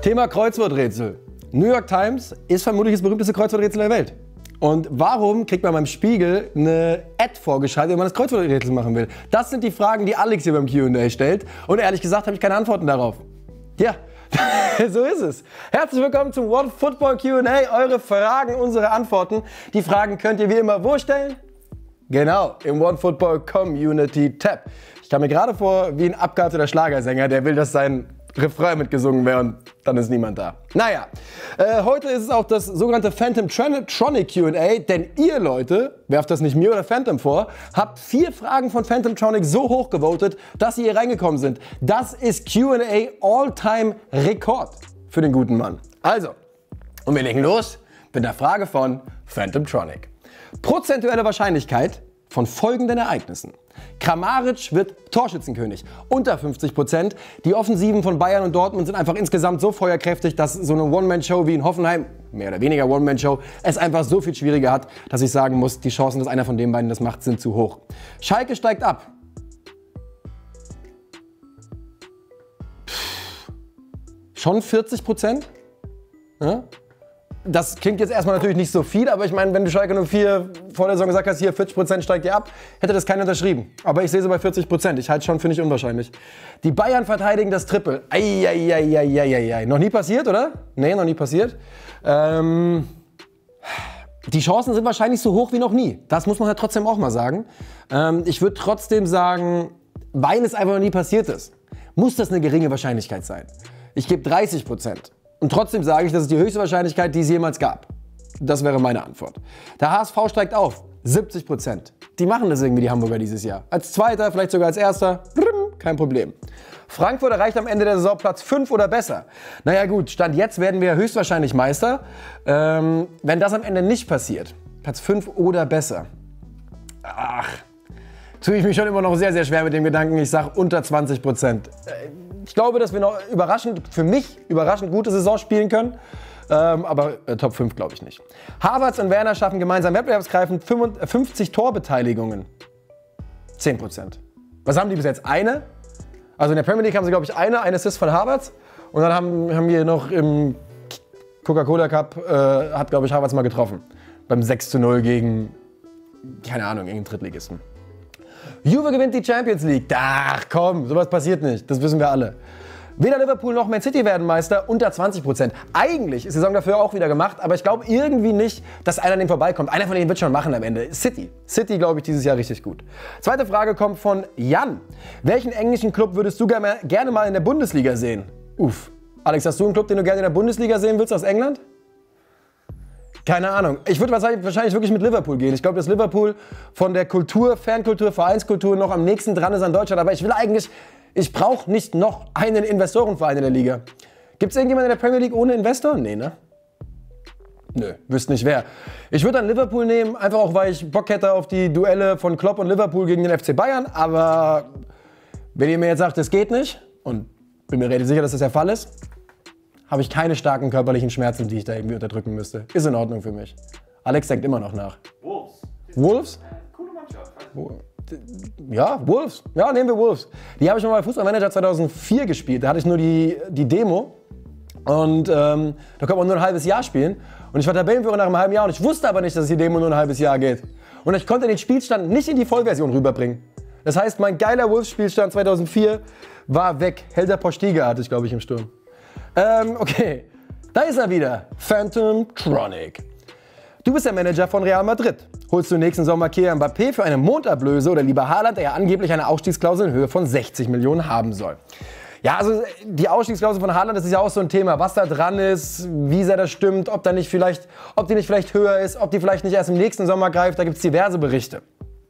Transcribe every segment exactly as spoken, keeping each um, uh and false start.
Thema Kreuzworträtsel. New York Times ist vermutlich das berühmteste Kreuzworträtsel der Welt. Und warum kriegt man beim Spiegel eine Ad vorgeschaltet, wenn man das Kreuzworträtsel machen will? Das sind die Fragen, die Alex hier beim Q und A stellt. Und ehrlich gesagt habe ich keine Antworten darauf. Ja, so ist es. Herzlich willkommen zum One Football Q und A. Eure Fragen, unsere Antworten. Die Fragen könnt ihr wie immer wo stellen? Genau, im One Football Community Tab. Ich kam mir gerade vor wie ein abgehaltener Schlagersänger, der will, dass sein Refrain mitgesungen wäre und dann ist niemand da. Naja, äh, heute ist es auch das sogenannte Phantom Tronic Q und A, denn ihr Leute, werft das nicht mir oder Phantom vor, habt vier Fragen von Phantom Tronic so hoch gewotet, dass sie hier reingekommen sind. Das ist Q und A All-Time-Rekord für den guten Mann. Also, und wir legen los mit der Frage von Phantom Tronic. Prozentuelle Wahrscheinlichkeit von folgenden Ereignissen. Kramaric wird Torschützenkönig, unter fünfzig Prozent. Die Offensiven von Bayern und Dortmund sind einfach insgesamt so feuerkräftig, dass so eine One-Man-Show wie in Hoffenheim, mehr oder weniger One-Man-Show, es einfach so viel schwieriger hat, dass ich sagen muss, die Chancen, dass einer von den beiden das macht, sind zu hoch. Schalke steigt ab. Pff, schon vierzig Prozent? Ja? Das klingt jetzt erstmal natürlich nicht so viel, aber ich meine, wenn du Schalke null vier vor der Saison gesagt hast, hier vierzig Prozent steigt ihr ab, hätte das keiner unterschrieben. Aber ich sehe sie bei vierzig Prozent. Ich halte schon für nicht unwahrscheinlich. Die Bayern verteidigen das Triple. Eieieiei. Noch nie passiert, oder? Nee, noch nie passiert. Ähm, die Chancen sind wahrscheinlich so hoch wie noch nie. Das muss man ja trotzdem auch mal sagen. Ähm, ich würde trotzdem sagen, weil es einfach noch nie passiert ist, muss das eine geringe Wahrscheinlichkeit sein. Ich gebe dreißig Prozent. Und trotzdem sage ich, das ist die höchste Wahrscheinlichkeit, die es jemals gab. Das wäre meine Antwort. Der H S V steigt auf. siebzig Prozent. Die machen das irgendwie, die Hamburger, dieses Jahr. Als Zweiter, vielleicht sogar als Erster. Kein Problem. Frankfurt erreicht am Ende der Saison Platz fünf oder besser. Naja gut, Stand jetzt werden wir höchstwahrscheinlich Meister. Ähm, wenn das am Ende nicht passiert, Platz fünf oder besser. Ach, tue ich mich schon immer noch sehr, sehr schwer mit dem Gedanken. Ich sage unter zwanzig Prozent. Ich glaube, dass wir noch überraschend, für mich überraschend gute Saison spielen können. Ähm, aber äh, Top fünf glaube ich nicht. Havertz und Werner schaffen gemeinsam wettbewerbsgreifend fünfzig Torbeteiligungen. zehn Prozent. Was haben die bis jetzt? Eine? Also in der Premier League haben sie, glaube ich, eine, ein Assist von Havertz. Und dann haben, haben wir noch im Coca-Cola Cup, äh, hat, glaube ich, Havertz mal getroffen. Beim sechs zu null gegen, keine Ahnung, irgendeinen Drittligisten. Juve gewinnt die Champions League. Ach komm, sowas passiert nicht. Das wissen wir alle. Weder Liverpool noch Man City werden Meister, unter zwanzig Prozent. Eigentlich ist die Saison dafür auch wieder gemacht, aber ich glaube irgendwie nicht, dass einer an dem vorbeikommt. Einer von denen wird schon machen am Ende. City. City glaube ich dieses Jahr richtig gut. Zweite Frage kommt von Jan. Welchen englischen Club würdest du gerne, gerne mal in der Bundesliga sehen? Uff. Alex, hast du einen Club, den du gerne in der Bundesliga sehen willst aus England? Keine Ahnung. Ich würde wahrscheinlich wirklich mit Liverpool gehen. Ich glaube, dass Liverpool von der Kultur, Fankultur, Vereinskultur noch am nächsten dran ist an Deutschland. Aber ich will eigentlich, ich brauche nicht noch einen Investorenverein in der Liga. Gibt es irgendjemanden in der Premier League ohne Investor? Nee, ne? Nö, wüsste nicht wer. Ich würde dann Liverpool nehmen, einfach auch, weil ich Bock hätte auf die Duelle von Klopp und Liverpool gegen den F C Bayern. Aber wenn ihr mir jetzt sagt, das geht nicht, und bin mir relativ sicher, dass das der Fall ist, habe ich keine starken körperlichen Schmerzen, die ich da irgendwie unterdrücken müsste. Ist in Ordnung für mich. Alex denkt immer noch nach. Wolves. Wolves? Coole Mannschaft. Ja, Wolves. Ja, nehmen wir Wolves. Die habe ich mal bei Fußballmanager zweitausendvier gespielt. Da hatte ich nur die, die Demo. Und ähm, da konnte man nur ein halbes Jahr spielen. Und ich war Tabellenführer nach einem halben Jahr. Und ich wusste aber nicht, dass die Demo nur ein halbes Jahr geht. Und ich konnte den Spielstand nicht in die Vollversion rüberbringen. Das heißt, mein geiler Wolves-Spielstand zweitausendvier war weg. Helder Postiga hatte ich, glaube ich, im Sturm. Ähm, okay, da ist er wieder, Phantom Tronic. Du bist der Manager von Real Madrid. Holst du nächsten Sommer Kylian Mbappé für eine Mondablöse oder lieber Haaland, der ja angeblich eine Ausstiegsklausel in Höhe von sechzig Millionen haben soll? Ja, also die Ausstiegsklausel von Haaland, das ist ja auch so ein Thema, was da dran ist, wie sehr das stimmt, ob, da nicht vielleicht, ob die nicht vielleicht höher ist, ob die vielleicht nicht erst im nächsten Sommer greift, da gibt es diverse Berichte.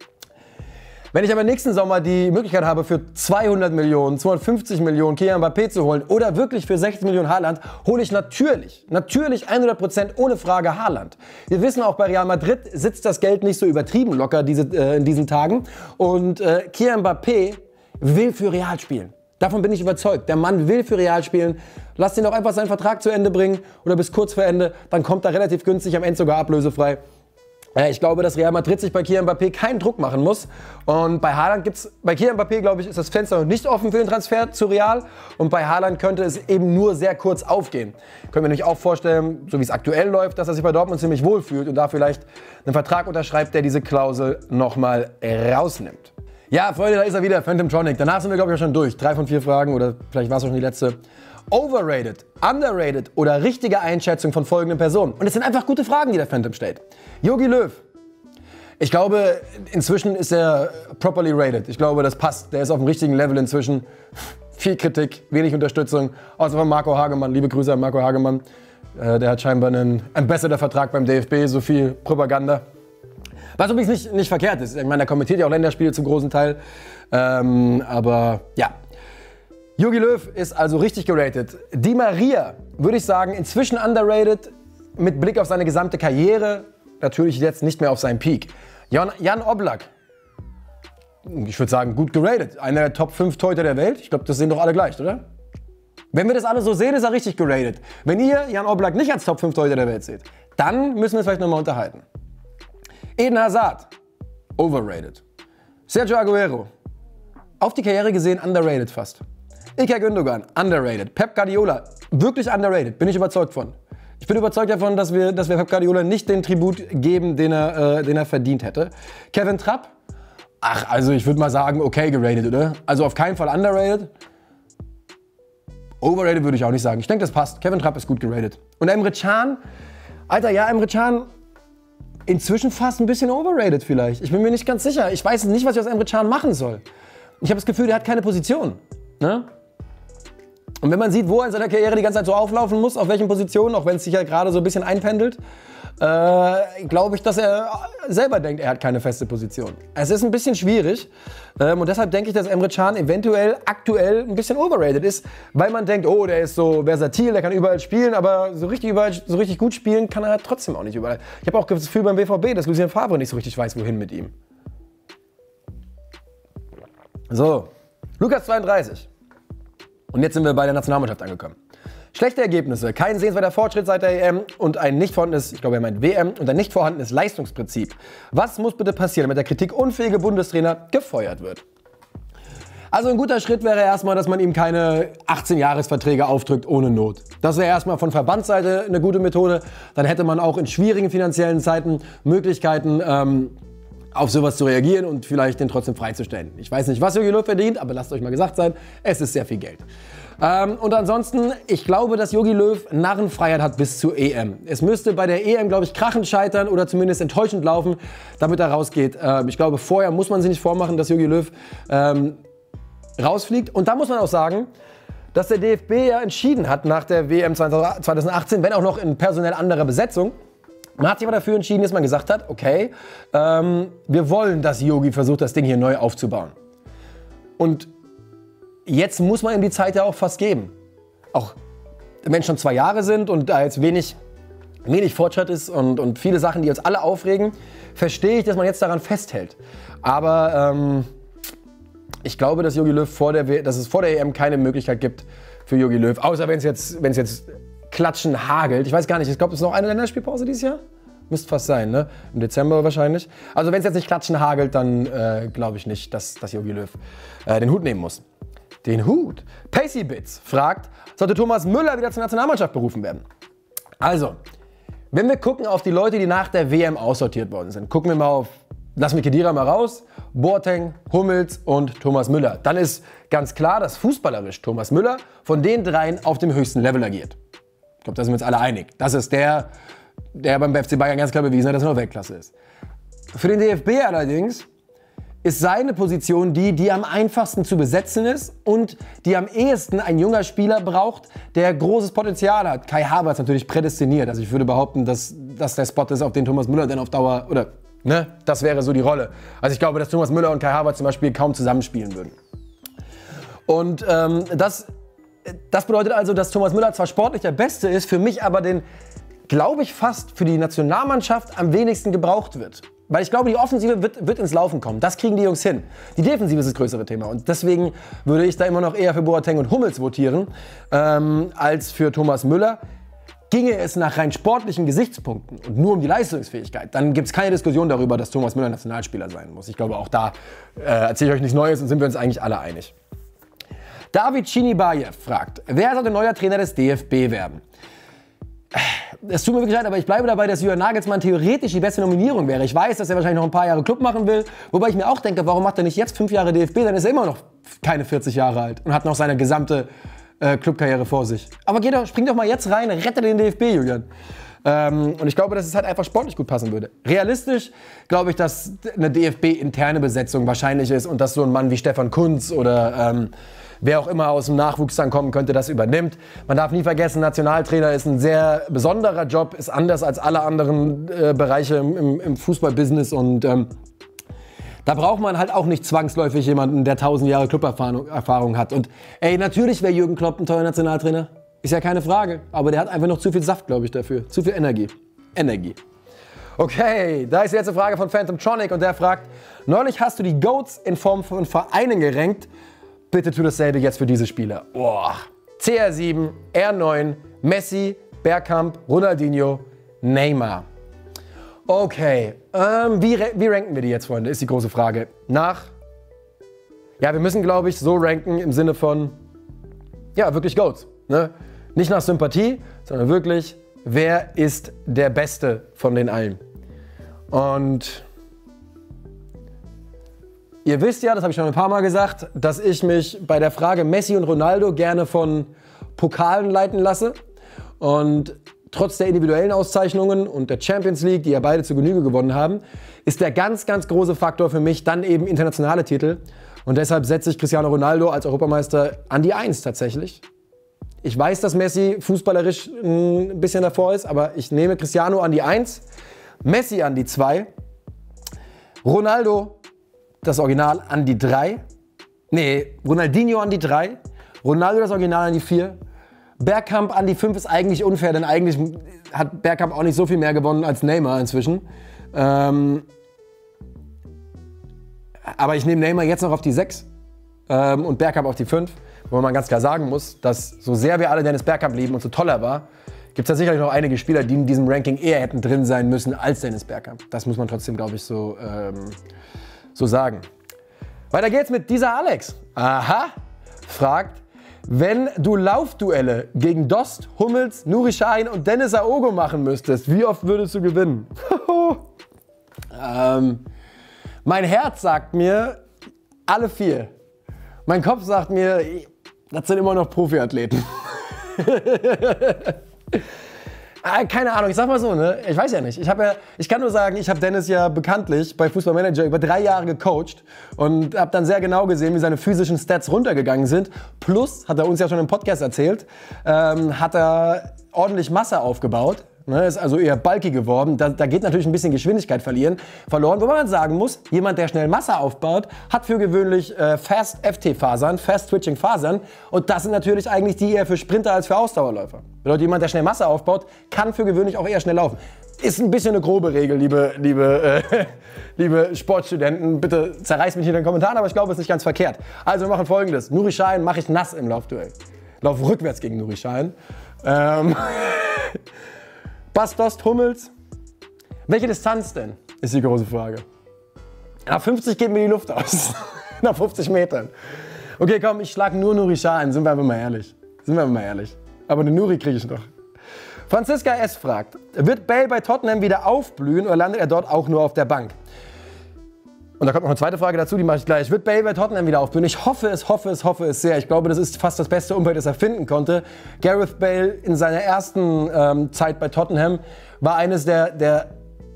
Wenn ich aber nächsten Sommer die Möglichkeit habe, für zweihundert Millionen, zweihundertfünfzig Millionen Kylian Mbappé zu holen oder wirklich für sechzig Millionen Haaland, hole ich natürlich, natürlich hundert Prozent ohne Frage Haaland. Wir wissen auch, bei Real Madrid sitzt das Geld nicht so übertrieben locker diese, äh, in diesen Tagen. Und äh, Kylian Mbappé will für Real spielen. Davon bin ich überzeugt. Der Mann will für Real spielen. Lass ihn doch einfach seinen Vertrag zu Ende bringen oder bis kurz vor Ende. Dann kommt er relativ günstig, am Ende sogar ablösefrei. Ich glaube, dass Real Madrid sich bei Kylian Mbappé keinen Druck machen muss. Und bei Haaland gibt's, bei Kylian Mbappé, glaube ich, ist das Fenster noch nicht offen für den Transfer zu Real. Und bei Haaland könnte es eben nur sehr kurz aufgehen. Können wir nämlich auch vorstellen, so wie es aktuell läuft, dass er sich bei Dortmund ziemlich wohlfühlt und da vielleicht einen Vertrag unterschreibt, der diese Klausel nochmal rausnimmt. Ja, Freunde, da ist er wieder, Phantom Tronic. Danach sind wir, glaube ich, auch schon durch. Drei von vier Fragen oder vielleicht war es auch schon die letzte. Overrated, underrated oder richtige Einschätzung von folgenden Personen. Und es sind einfach gute Fragen, die der Phantom stellt. Jogi Löw. Ich glaube, inzwischen ist er properly rated. Ich glaube, das passt. Der ist auf dem richtigen Level inzwischen. Viel Kritik, wenig Unterstützung. Außer von Marco Hagemann. Liebe Grüße an Marco Hagemann. Äh, der hat scheinbar einen Ambassador-Vertrag beim D F B. So viel Propaganda. Was übrigens nicht, nicht verkehrt ist. Ich meine, er kommentiert ja auch Länderspiele zum großen Teil. Ähm, aber ja. Jogi Löw ist also richtig geratet. Di Maria, würde ich sagen, inzwischen underrated mit Blick auf seine gesamte Karriere. Natürlich jetzt nicht mehr auf seinen Peak. Jan, Jan Oblak, ich würde sagen, gut geratet. Einer der Top fünf Torhüter der Welt. Ich glaube, das sehen doch alle gleich, oder? Wenn wir das alle so sehen, ist er richtig geratet. Wenn ihr Jan Oblak nicht als Top fünf Torhüter der Welt seht, dann müssen wir uns vielleicht nochmal unterhalten. Eden Hazard, overrated. Sergio Aguero, auf die Karriere gesehen underrated fast. Ilkay Gündogan, underrated. Pep Guardiola, wirklich underrated, bin ich überzeugt von. Ich bin überzeugt davon, dass wir, dass wir Pep Guardiola nicht den Tribut geben, den er, äh, den er verdient hätte. Kevin Trapp, ach, also ich würde mal sagen, okay geratet, oder? Also auf keinen Fall underrated. Overrated würde ich auch nicht sagen. Ich denke, das passt. Kevin Trapp ist gut geratet. Und Emre Can, Alter, ja, Emre Can, inzwischen fast ein bisschen overrated vielleicht. Ich bin mir nicht ganz sicher. Ich weiß nicht, was ich aus Emre Can machen soll. Ich habe das Gefühl, der hat keine Position. Ne? Und wenn man sieht, wo er in seiner Karriere die ganze Zeit so auflaufen muss, auf welchen Positionen, auch wenn es sich ja gerade so ein bisschen einpendelt, äh, glaube ich, dass er selber denkt, er hat keine feste Position. Es ist ein bisschen schwierig ähm, und deshalb denke ich, dass Emre Can eventuell aktuell ein bisschen overrated ist, weil man denkt, oh, der ist so versatil, der kann überall spielen, aber so richtig, überall, so richtig gut spielen kann er trotzdem auch nicht überall. Ich habe auch das Gefühl beim B V B, dass Lucien Favre nicht so richtig weiß, wohin mit ihm. So, Lukas zweiunddreißig. Und jetzt sind wir bei der Nationalmannschaft angekommen. Schlechte Ergebnisse, kein sehenswerter Fortschritt seit der E M und ein nicht vorhandenes, ich glaube er meint W M, und ein nicht vorhandenes Leistungsprinzip. Was muss bitte passieren, damit der kritikunfähige Bundestrainer gefeuert wird? Also ein guter Schritt wäre erstmal, dass man ihm keine achtzehn-Jahres-Verträge aufdrückt ohne Not. Das wäre erstmal von Verbandsseite eine gute Methode. Dann hätte man auch in schwierigen finanziellen Zeiten Möglichkeiten, ähm, auf sowas zu reagieren und vielleicht den trotzdem freizustellen. Ich weiß nicht, was Jogi Löw verdient, aber lasst euch mal gesagt sein, es ist sehr viel Geld. Ähm, und ansonsten, ich glaube, dass Jogi Löw Narrenfreiheit hat bis zur E M. Es müsste bei der E M, glaube ich, krachend scheitern oder zumindest enttäuschend laufen, damit er rausgeht. Ähm, ich glaube, vorher muss man sich nicht vormachen, dass Jogi Löw ähm, rausfliegt. Und da muss man auch sagen, dass der D F B ja entschieden hat nach der W M zweitausendachtzehn, wenn auch noch in personell anderer Besetzung, man hat sich aber dafür entschieden, dass man gesagt hat, okay, ähm, wir wollen, dass Jogi versucht, das Ding hier neu aufzubauen. Und jetzt muss man ihm die Zeit ja auch fast geben. Auch wenn es schon zwei Jahre sind und da jetzt wenig, wenig Fortschritt ist und, und viele Sachen, die uns alle aufregen, verstehe ich, dass man jetzt daran festhält. Aber ähm, ich glaube, dass Jogi Löw vor der, dass es vor der E M keine Möglichkeit gibt für Jogi Löw, außer wenn es jetzt, wenn es jetzt Klatschen hagelt. Ich weiß gar nicht, ich glaube, es ist noch eine Länderspielpause dieses Jahr? Müsste fast sein, ne? Im Dezember wahrscheinlich. Also wenn es jetzt nicht Klatschen hagelt, dann äh, glaube ich nicht, dass, dass Jogi Löw äh, den Hut nehmen muss. Den Hut? Pacey Bits fragt, sollte Thomas Müller wieder zur Nationalmannschaft berufen werden? Also, wenn wir gucken auf die Leute, die nach der W M aussortiert worden sind, gucken wir mal auf, lassen wir Khedira mal raus, Boateng, Hummels und Thomas Müller. Dann ist ganz klar, dass fußballerisch Thomas Müller von den dreien auf dem höchsten Level agiert. Ich glaube, da sind wir uns alle einig. Das ist der, der beim F C Bayern ganz klar bewiesen hat, dass er noch Weltklasse ist. Für den D F B allerdings ist seine Position die, die am einfachsten zu besetzen ist und die am ehesten ein junger Spieler braucht, der großes Potenzial hat. Kai Havertz natürlich prädestiniert. Also ich würde behaupten, dass das der Spot ist, auf den Thomas Müller dann auf Dauer, oder ne, das wäre so die Rolle. Also ich glaube, dass Thomas Müller und Kai Havertz zum Beispiel kaum zusammenspielen würden. Und ähm, das Das bedeutet also, dass Thomas Müller zwar sportlich der Beste ist, für mich aber den, glaube ich, fast für die Nationalmannschaft am wenigsten gebraucht wird. Weil ich glaube, die Offensive wird, wird ins Laufen kommen. Das kriegen die Jungs hin. Die Defensive ist das größere Thema. Und deswegen würde ich da immer noch eher für Boateng und Hummels votieren, ähm, als für Thomas Müller. ginge es nach rein sportlichen Gesichtspunkten und nur um die Leistungsfähigkeit, dann gibt es keine Diskussion darüber, dass Thomas Müller Nationalspieler sein muss. Ich glaube, auch da äh, erzähle ich euch nichts Neues und sind wir uns eigentlich alle einig. David Chinibayev fragt, wer sollte neuer Trainer des D F B werden? Es tut mir wirklich leid, aber ich bleibe dabei, dass Julian Nagelsmann theoretisch die beste Nominierung wäre. Ich weiß, dass er wahrscheinlich noch ein paar Jahre Club machen will, wobei ich mir auch denke, warum macht er nicht jetzt fünf Jahre D F B, dann ist er immer noch keine vierzig Jahre alt und hat noch seine gesamte äh, Clubkarriere vor sich. Aber geh doch, spring doch mal jetzt rein, rette den D F B, Julian. Ähm, und ich glaube, dass es halt einfach sportlich gut passen würde. Realistisch glaube ich, dass eine D F B-interne Besetzung wahrscheinlich ist und dass so ein Mann wie Stefan Kuntz oder ähm, wer auch immer aus dem Nachwuchs dann kommen könnte, das übernimmt. Man darf nie vergessen, Nationaltrainer ist ein sehr besonderer Job, ist anders als alle anderen äh, Bereiche im, im, im Fußballbusiness und ähm, da braucht man halt auch nicht zwangsläufig jemanden, der tausend Jahre Cluberfahrung Erfahrung hat. Und ey, natürlich wäre Jürgen Klopp ein toller Nationaltrainer, ist ja keine Frage, aber der hat einfach noch zu viel Saft, glaube ich, dafür, zu viel Energie. Energie. Okay, da ist jetzt eine Frage von Phantom Tronic und der fragt, neulich hast du die Goats in Form von Vereinen gerankt. Bitte tu dasselbe jetzt für diese Spieler. Boah. C R sieben, R neun, Messi, Bergkamp, Ronaldinho, Neymar. Okay, ähm, wie, wie ranken wir die jetzt, Freunde, ist die große Frage. Nach, ja, wir müssen, glaube ich, so ranken im Sinne von, ja, wirklich Goats. Ne? Nicht nach Sympathie, sondern wirklich, wer ist der Beste von den allen. Und ihr wisst ja, das habe ich schon ein paar Mal gesagt, dass ich mich bei der Frage Messi und Ronaldo gerne von Pokalen leiten lasse. Und trotz der individuellen Auszeichnungen und der Champions League, die ja beide zu Genüge gewonnen haben, ist der ganz, ganz große Faktor für mich dann eben internationale Titel. Und deshalb setze ich Cristiano Ronaldo als Europameister an die Eins tatsächlich. Ich weiß, dass Messi fußballerisch ein bisschen davor ist, aber ich nehme Cristiano an die Eins, Messi an die Zwei, Ronaldo das Original an die drei. Nee, Ronaldinho an die drei. Ronaldo das Original an die vier. Bergkamp an die fünf ist eigentlich unfair, denn eigentlich hat Bergkamp auch nicht so viel mehr gewonnen als Neymar inzwischen. Ähm, aber ich nehme Neymar jetzt noch auf die sechs ähm, und Bergkamp auf die fünf. Wo man ganz klar sagen muss, dass so sehr wir alle Dennis Bergkamp lieben und so toll er war, gibt es da sicherlich noch einige Spieler, die in diesem Ranking eher hätten drin sein müssen als Dennis Bergkamp. Das muss man trotzdem, glaube ich, so... Ähm, so sagen. Weiter geht's mit dieser Alex. Aha, fragt, wenn du Laufduelle gegen Dost, Hummels, Nuri Sahin und Dennis Aogo machen müsstest, wie oft würdest du gewinnen? ähm, mein Herz sagt mir, alle vier. Mein Kopf sagt mir, das sind immer noch Profiathleten. Keine Ahnung, ich sag mal so, ne? Ich weiß ja nicht. Ich, ja, ich kann nur sagen, ich habe Dennis ja bekanntlich bei Fußballmanager über drei Jahre gecoacht und habe dann sehr genau gesehen, wie seine physischen Stats runtergegangen sind. Plus, hat er uns ja schon im Podcast erzählt, ähm, hat er ordentlich Masse aufgebaut. Ne, ist also eher bulky geworden. Da, da geht natürlich ein bisschen Geschwindigkeit verlieren, verloren. Wo man sagen muss, jemand, der schnell Masse aufbaut, hat für gewöhnlich äh, Fast-F T-Fasern, Fast-Twitching-Fasern. Und das sind natürlich eigentlich die eher für Sprinter als für Ausdauerläufer. Bedeutet, jemand, der schnell Masse aufbaut, kann für gewöhnlich auch eher schnell laufen. Ist ein bisschen eine grobe Regel, liebe, liebe, äh, liebe Sportstudenten. Bitte zerreißt mich nicht in den Kommentaren, aber ich glaube, es ist nicht ganz verkehrt. Also wir machen Folgendes. Nuri Sahin mache ich nass im Laufduell. Lauf rückwärts gegen Nuri Sahin. Ähm... Dost, Hummels. Welche Distanz denn? Ist die große Frage. Nach fünfzig geht mir die Luft aus. Nach fünfzig Metern. Okay, komm, ich schlag nur Nuri Sahin. Sind wir einfach mal ehrlich. Sind wir einfach mal ehrlich. Aber den Nuri kriege ich noch. Franziska S. fragt, wird Bale bei Tottenham wieder aufblühen oder landet er dort auch nur auf der Bank? Und da kommt noch eine zweite Frage dazu, die mache ich gleich. Wird Bale bei Tottenham wieder aufblühen? Ich hoffe es, hoffe es, hoffe es sehr. Ich glaube, das ist fast das beste Umfeld, das er finden konnte. Gareth Bale in seiner ersten ähm, Zeit bei Tottenham war eines der, der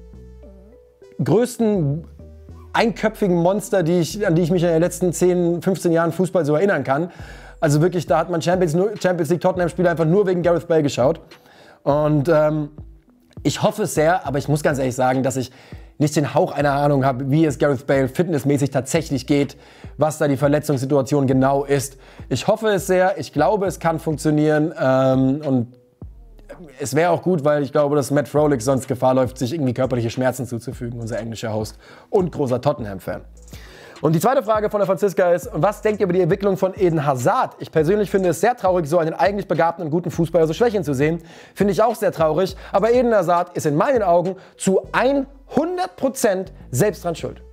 größten einköpfigen Monster, die ich, an die ich mich in den letzten zehn, fünfzehn Jahren Fußball so erinnern kann. Also wirklich, da hat man Champions, Champions League Tottenham-Spiele einfach nur wegen Gareth Bale geschaut. Und ähm, ich hoffe es sehr, aber ich muss ganz ehrlich sagen, dass ich nicht den Hauch einer Ahnung habe, wie es Gareth Bale fitnessmäßig tatsächlich geht, was da die Verletzungssituation genau ist. Ich hoffe es sehr, ich glaube, es kann funktionieren ähm, und es wäre auch gut, weil ich glaube, dass Matt Froelich sonst Gefahr läuft, sich irgendwie körperliche Schmerzen zuzufügen, unser englischer Host und großer Tottenham-Fan. Und die zweite Frage von der Franziska ist, was denkt ihr über die Entwicklung von Eden Hazard? Ich persönlich finde es sehr traurig, so einen eigentlich begabten und guten Fußballer so Schwächen zu sehen. Finde ich auch sehr traurig. Aber Eden Hazard ist in meinen Augen zu hundert Prozent selbst dran schuld.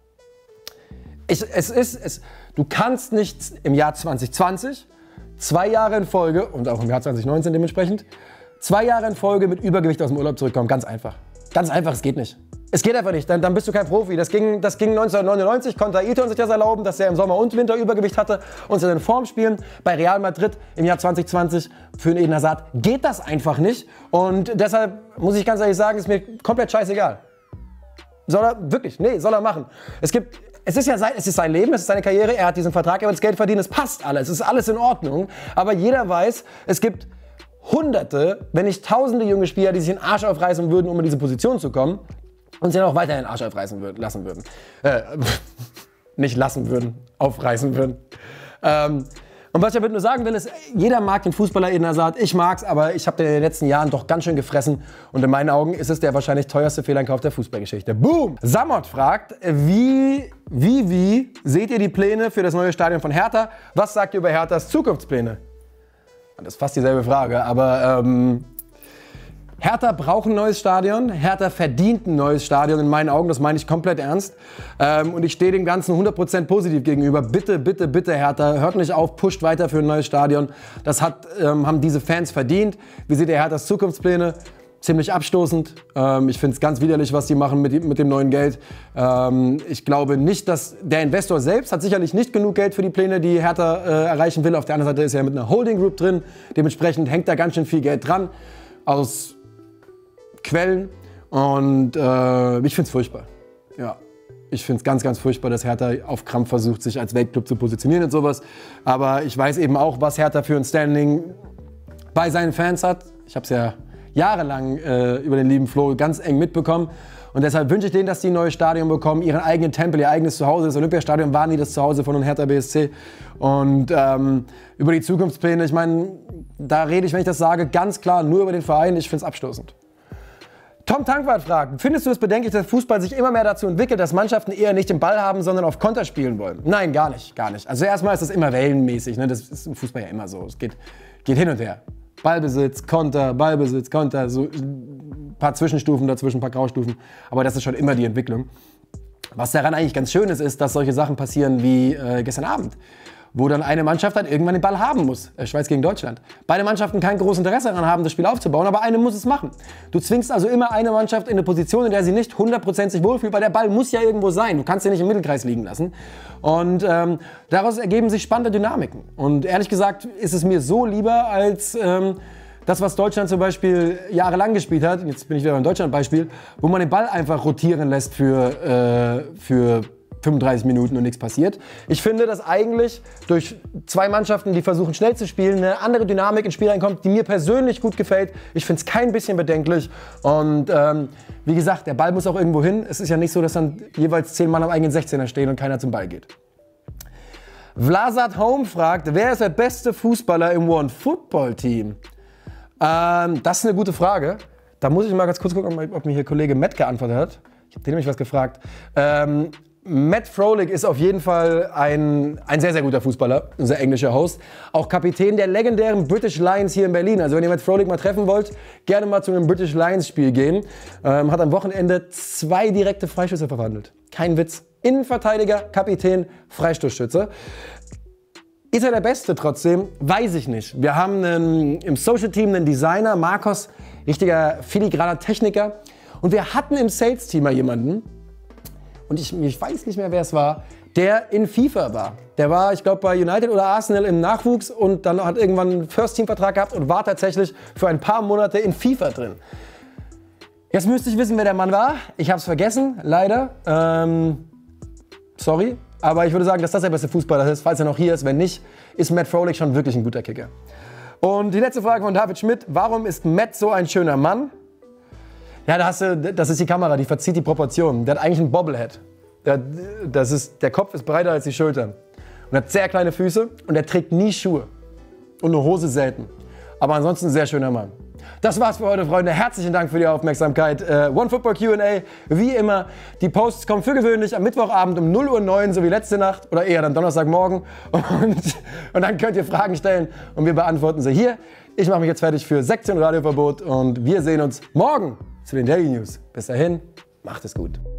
Ich, es ist, es, du kannst nicht im Jahr zwanzig zwanzig, zwei Jahre in Folge, und auch im Jahr zwanzig neunzehn dementsprechend, zwei Jahre in Folge mit Übergewicht aus dem Urlaub zurückkommen. Ganz einfach. Ganz einfach, es geht nicht. Es geht einfach nicht, dann, dann bist du kein Profi. Das ging, das ging neunzehnhundertneunundneunzig, konnte Ayrton sich das erlauben, dass er im Sommer und Winter Übergewicht hatte und sie in Form spielen. Bei Real Madrid im Jahr zwanzig zwanzig für den Eden Hazard geht das einfach nicht. Und deshalb muss ich ganz ehrlich sagen, ist mir komplett scheißegal. Soll er, wirklich, nee, soll er machen. Es gibt, es ist ja sein, es ist sein Leben, es ist seine Karriere, er hat diesen Vertrag, er wird das Geld verdienen, es passt alles, es ist alles in Ordnung. Aber jeder weiß, es gibt Hunderte, wenn nicht Tausende junge Spieler, die sich den Arsch aufreißen würden, um in diese Position zu kommen. Und sie dann auch weiterhin den Arsch aufreißen würden, lassen würden. Äh, nicht lassen würden, aufreißen würden. Ähm, und was ich damit nur sagen will, ist, jeder mag den Fußballer Eden Hazard, ich mag's, aber ich habe den in den letzten Jahren doch ganz schön gefressen. Und in meinen Augen ist es der wahrscheinlich teuerste Fehleinkauf der Fußballgeschichte. Boom! Samot fragt, wie, wie, wie seht ihr die Pläne für das neue Stadion von Hertha? Was sagt ihr über Herthas Zukunftspläne? Das ist fast dieselbe Frage, aber... Ähm, Hertha braucht ein neues Stadion, Hertha verdient ein neues Stadion in meinen Augen, das meine ich komplett ernst. Ähm, und ich stehe dem Ganzen hundert Prozent positiv gegenüber. Bitte, bitte, bitte Hertha, hört nicht auf, pusht weiter für ein neues Stadion. Das hat, ähm, haben diese Fans verdient. Wie seht ihr Herthas Zukunftspläne? Ziemlich abstoßend. Ähm, ich finde es ganz widerlich, was die machen mit, mit dem neuen Geld. Ähm, ich glaube nicht, dass der Investor selbst hat sicherlich nicht genug Geld für die Pläne, die Hertha äh, erreichen will. Auf der anderen Seite ist er mit einer Holding Group drin. Dementsprechend hängt da ganz schön viel Geld dran. Aus Quellen und äh, ich finde es furchtbar. Ja, ich finde es ganz, ganz furchtbar, dass Hertha auf Krampf versucht, sich als Weltclub zu positionieren und sowas. Aber ich weiß eben auch, was Hertha für ein Standing bei seinen Fans hat. Ich habe es ja jahrelang äh, über den lieben Flo ganz eng mitbekommen. Und deshalb wünsche ich denen, dass die ein neues Stadion bekommen, ihren eigenen Tempel, ihr eigenes Zuhause. Das Olympiastadion war nie das Zuhause von Hertha B S C. Und ähm, über die Zukunftspläne, ich meine, da rede ich, wenn ich das sage, ganz klar nur über den Verein. Ich finde es abstoßend. Tom Tankwart fragt, findest du es bedenklich, dass Fußball sich immer mehr dazu entwickelt, dass Mannschaften eher nicht den Ball haben, sondern auf Konter spielen wollen? Nein, gar nicht, gar nicht. Also erstmal ist das immer wellenmäßig, ne? Das ist im Fußball ja immer so. Es geht, geht hin und her. Ballbesitz, Konter, Ballbesitz, Konter, so ein paar Zwischenstufen dazwischen, ein paar Graustufen. Aber das ist schon immer die Entwicklung. Was daran eigentlich ganz schön ist, ist, dass solche Sachen passieren wie äh, gestern Abend, wo dann eine Mannschaft dann irgendwann den Ball haben muss. Schweiz gegen Deutschland. Beide Mannschaften kein großes Interesse daran haben, das Spiel aufzubauen, aber eine muss es machen. Du zwingst also immer eine Mannschaft in eine Position, in der sie nicht hundert Prozent sich wohlfühlt, weil der Ball muss ja irgendwo sein. Du kannst ihn nicht im Mittelkreis liegen lassen. Und ähm, daraus ergeben sich spannende Dynamiken. Und ehrlich gesagt ist es mir so lieber als ähm, das, was Deutschland zum Beispiel jahrelang gespielt hat. Jetzt bin ich wieder beim Deutschland-Beispiel, wo man den Ball einfach rotieren lässt für, äh, für fünfunddreißig Minuten und nichts passiert. Ich finde, dass eigentlich durch zwei Mannschaften, die versuchen schnell zu spielen, eine andere Dynamik ins Spiel reinkommt, die mir persönlich gut gefällt. Ich finde es kein bisschen bedenklich. Und ähm, wie gesagt, der Ball muss auch irgendwo hin. Es ist ja nicht so, dass dann jeweils zehn Mann am eigenen sechzehner stehen und keiner zum Ball geht. Vlasat Home fragt, wer ist der beste Fußballer im One-Football-Team? Ähm, das ist eine gute Frage. Da muss ich mal ganz kurz gucken, ob mir hier Kollege Matt geantwortet hat. Ich habe den nämlich was gefragt. Ähm, Matt Froelich ist auf jeden Fall ein, ein sehr, sehr guter Fußballer, unser englischer Host. Auch Kapitän der legendären British Lions hier in Berlin. Also wenn ihr Matt Froelich mal treffen wollt, gerne mal zu einem British Lions Spiel gehen. Ähm, hat am Wochenende zwei direkte Freischüsse verwandelt. Kein Witz. Innenverteidiger, Kapitän, Freistoßschütze. Ist er der Beste trotzdem? Weiß ich nicht. Wir haben einen, im Social Team einen Designer, Marcos, richtiger filigraner Techniker. Und wir hatten im Sales Team mal jemanden, und ich, ich weiß nicht mehr, wer es war, der in FIFA war. Der war, ich glaube, bei United oder Arsenal im Nachwuchs und dann hat irgendwann einen First-Team-Vertrag gehabt und war tatsächlich für ein paar Monate in FIFA drin. Jetzt müsste ich wissen, wer der Mann war. Ich habe es vergessen, leider. Ähm, sorry, aber ich würde sagen, dass das der beste Fußballer ist, falls er noch hier ist. Wenn nicht, ist Matt Froelich schon wirklich ein guter Kicker. Und die letzte Frage von David Schmidt. Warum ist Matt so ein schöner Mann? Ja, da hast du, das ist die Kamera, die verzieht die Proportionen. Der hat eigentlich einen Bobblehead. Der, das ist, der Kopf ist breiter als die Schultern. Und hat sehr kleine Füße und er trägt nie Schuhe. Und eine Hose selten. Aber ansonsten ein sehr schöner Mann. das war's für heute, Freunde. Herzlichen Dank für die Aufmerksamkeit. Äh, OneFootball Q and A, wie immer. Die Posts kommen für gewöhnlich am Mittwochabend um null Uhr neun, so wie letzte Nacht. Oder eher dann Donnerstagmorgen. Und, und dann könnt ihr Fragen stellen und wir beantworten sie hier. Ich mache mich jetzt fertig für Sektion Radioverbot und wir sehen uns morgen zu den Daily News. Bis dahin, macht es gut.